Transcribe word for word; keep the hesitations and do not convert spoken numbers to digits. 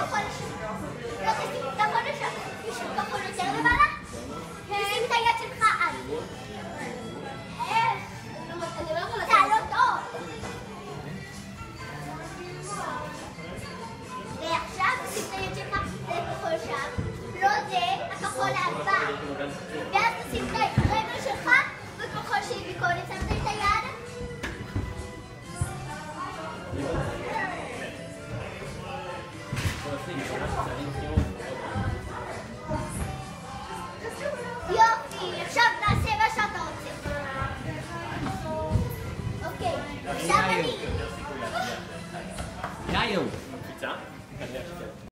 כחול לשם. לא תשים כחול לשם. תשים כחול יותר למעלה. תשים את היד שלך על. איך? אתה לא טוב. ועכשיו תשים את היד שלך לכחול שם. לא זה, הכחול הבא. ואז תשים את הרגל שלך בכחול שהיא מקודם. שמת את היד. יופי, עכשיו נעשה מה שאתה רוצה. אוקיי, עכשיו אני. יאיו.